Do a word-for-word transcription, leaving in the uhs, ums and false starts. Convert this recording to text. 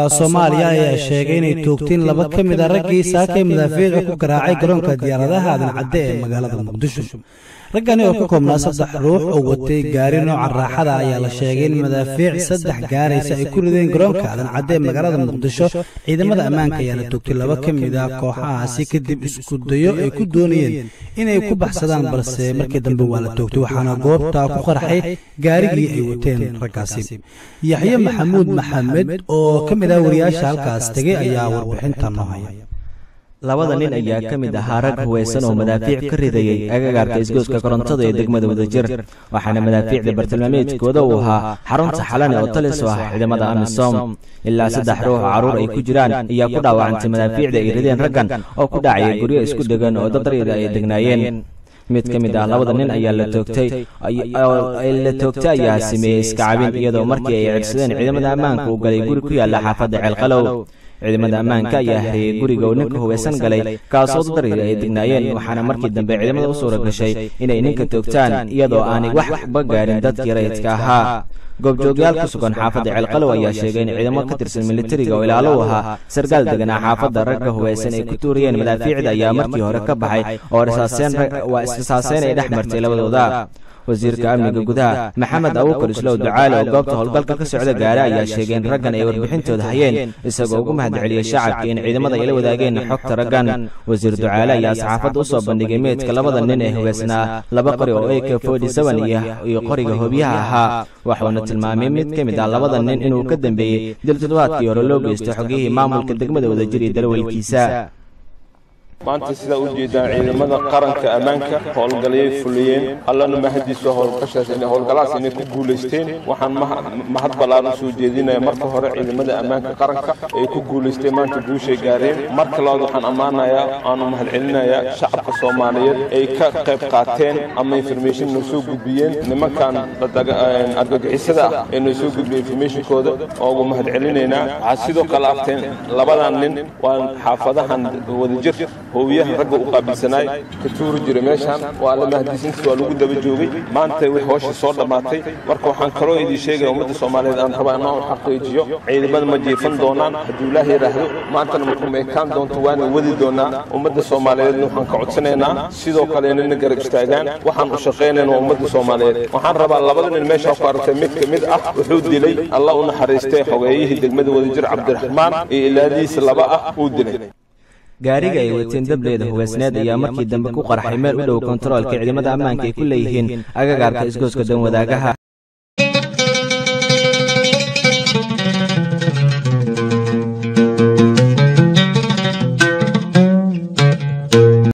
Soomaaliya ayaa sheegay inay toogteen laba ka mid ah raggii saakay madaafiic ku garaacay garoonka diyaaradaha Aadan Cadde ee magaalada Muqdisho. Raggani oo ka koobnaa saddex ruux oo watay gaari nooca raaxada ayaa la sheegay in madaafiic saddex gaaraysa ay ku rideen garoonka Aadan Cadde ee magaalada Muqdisho. Ciidamada ammaanka ayaa toogtay laba ka mid ah kooxahaasi kadib isku dayo ay ku doonayeen inay ku baxsadaan balse markii dambe waa la toogtay waxaana goobta ku qarxay gaarigii ay wateen raggaasi. Yaxye Maxamuud Maxamed oo ka mid ah wariyaasha halkaas tagay ayaa warbixinta noo haya. labada nin ayaa ka mid ahaa rag huweysan oo madaafiic ka ridayay agagaarka isgoyska korontada ee degmada Wadajir waxaana madaafiicda bartilmaameedkooda uu ahaa xarunta xalane oo talis ah ciidamada AMISOM ilaa saddex ruux caruur ay ku jiraan ayaa ku dhaawacantay madaafiicda ay rideen raggan oo ku dhacay guryo isku dhagan oo dad rayid ay degnaayeen. mid ka mid ah labada nin ayaa la toogtay la toogtay ayaa sameeyay iska cabin iyadoo markii ay codsadeen ciidamada ammaanka uu galay guri ku yaala xaafadda Ceelqalow. ciidamada ammaanka ayaa hariyay guriga uu ninka huweysan galay kaasoo dad rayid ay degnaayeen waxaana markii dambe ciidamada u suura gashay inay ninka toogtaan iyadoo aanay waxba gaarin dadkii rayidka ahaa. goobjoogyaal ku sugan xaafadda Ceelqalow ayaa sheegay in ciidamo ka tirsan militariga oo ilaalo u ahaa sargaal deganaa xaafadda ragga huweysan ay ku tuuriyeen madaafiicda ayaa markii hore ka baxay oo rasaaseen waa israsaaseen ay dhex martay labadooda. wasiirka amniga gudaha Maxamed Abuukar Islow Ducaale oo goobta howlgalka ka socda gaara ayaa sheegay in raggan ay warbixintooda hayeen isagoo ugu mahadceliyay shacabka in ciidamada ay la wadaageen xogta raggan. wasiir Ducaale ayaa saxaafadda u soo bandhigay meedka labada nin ee huweysnaa laba qori oo A K forty seven iyo qoriga hoobiyaha ahaa waxaana tilmaamay mid ka mid ah labada nin inuu ka dambeeyay dil toddobaadkii hore loo geystay xogihii maamulka degmada Wadajir iyo darwalkiisa. maanta sida u jeedaan ciidamada qaranka ammaanka howlgalayay fuliyeen allana mahadiisu howlgashaas inay howlgalaas inay ku guuleysteen waxaan mahad ballaaran soo jeedinayaa marka hore ciidamada ammaanka qaranka ay ku guuleysteen maanta guushay gaareen. marka labaad waxaan ammaanayaa aanu mahadcelinayaa shacabka Soomaaliyeed ay ka qayb qaateen ama information noo soo gudbiyeen nimankan argagixisada ah ee noo soo gudbiyeen informationkooda oo ugu mahadcelinaynaa. waxaa sidoo kale arteen labadan nin waa xaafadahan Wadajir hoobiyaha ragga u qaabilsanaay ka tuuri jiray meeshaan waa la mahadiisintiisa waa lagu daba joogay maanta way hooshii soo dhammaatay. marka waxaan kaloo idin sheegaya ummadda Soomaaliyeed aan rabaa inaan xaqiijiyo ciidamada ma jiifan doonaan hadduu Ilaahay yiraahdo maantana ma kumeekaan doonto waana wadi doonaa. ummadda Soomaaliyeed waxaan ka codsanaynaa sidoo kale inay garab istaagaan waxaan u shaqeynaynaa ummadda Soomaaliyeed. waxaan rabaa labada nin meesha ku aragtay mid ka mid ah wuxuu dilay Allah u naxariistay xogeeyihii degmada Wadajir Cabdiraxmaan iyo ilaadiisa laba ah uu dilay. gaariga ay wateen dableeda huweysneed ayaa markii dambe ku qarxay meel u dhow kontaroolka ciidamada ammaanka ay ku leeyihiin agagaarka isgoyska dan wadaagaha.